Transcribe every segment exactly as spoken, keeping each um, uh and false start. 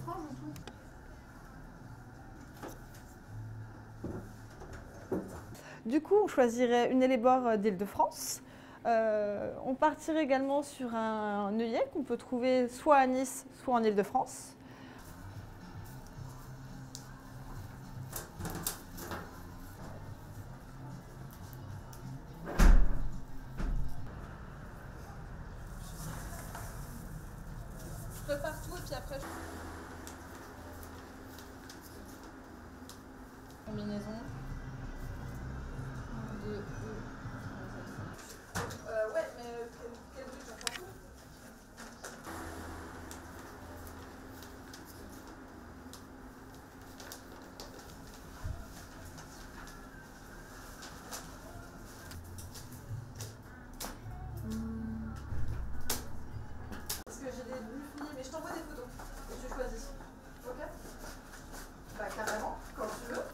étrange ou tout? Du coup, on choisirait une Hellebore d'Île-de-France. Euh, on partirait également sur un, un œillet qu'on peut trouver soit à Nice, soit en Île-de-France. Je prépare tout et puis après je... Combinaison. un, deux, deux. Euh, ouais, mais quel, quel but j'en prends tout? Parce que j'ai des buffles, mais je t'envoie des photos et tu choisis. Ok? Bah carrément, quand tu veux.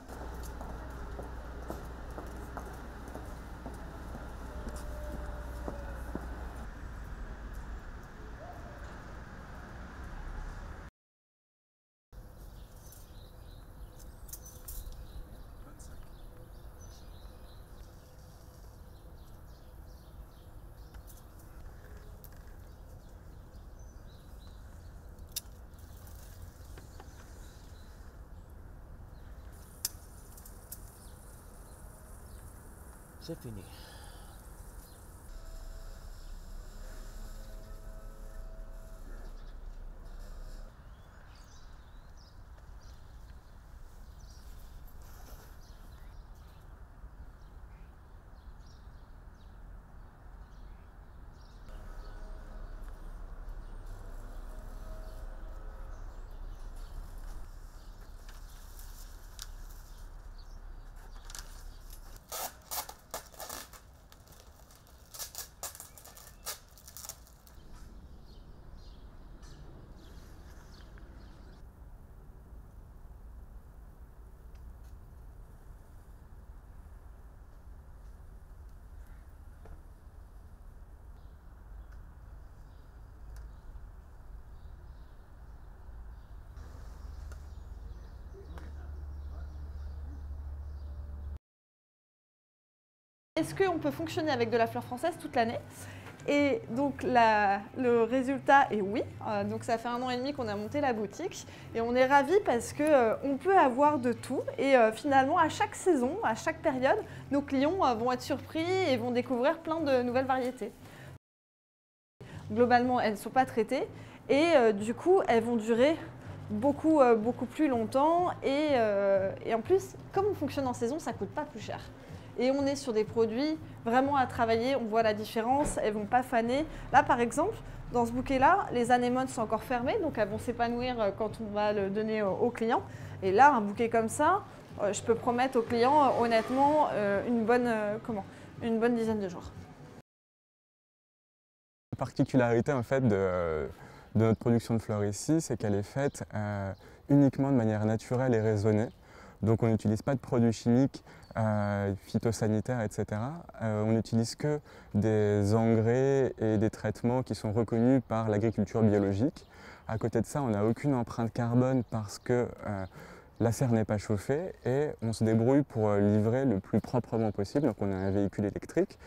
C'est fini. Est-ce qu'on peut fonctionner avec de la fleur française toute l'année? Et donc la, le résultat est oui. Euh, donc ça fait un an et demi qu'on a monté la boutique et on est ravis parce qu'on euh, peut avoir de tout. Et euh, finalement, à chaque saison, à chaque période, nos clients euh, vont être surpris et vont découvrir plein de nouvelles variétés. Globalement, elles ne sont pas traitées et euh, du coup, elles vont durer beaucoup, euh, beaucoup plus longtemps. Et, euh, et en plus, comme on fonctionne en saison, ça ne coûte pas plus cher. Et on est sur des produits vraiment à travailler, on voit la différence, elles ne vont pas faner. Là, par exemple, dans ce bouquet-là, les anémones sont encore fermées, donc elles vont s'épanouir quand on va le donner au client. Et là, un bouquet comme ça, je peux promettre au client, honnêtement, une bonne, comment, une bonne dizaine de jours. La particularité en fait de, de notre production de fleurs ici, c'est qu'elle est faite euh, uniquement de manière naturelle et raisonnée. Donc on n'utilise pas de produits chimiques, euh, phytosanitaires, et cetera. Euh, on n'utilise que des engrais et des traitements qui sont reconnus par l'agriculture biologique. À côté de ça, on n'a aucune empreinte carbone parce que euh, la serre n'est pas chauffée et on se débrouille pour livrer le plus proprement possible. Donc on a un véhicule électrique.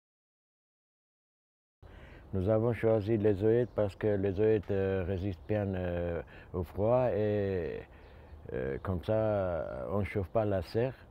Nous avons choisi les œillettes parce que les œillettes euh, résistent bien euh, au froid et euh, comme ça on ne chauffe pas la serre.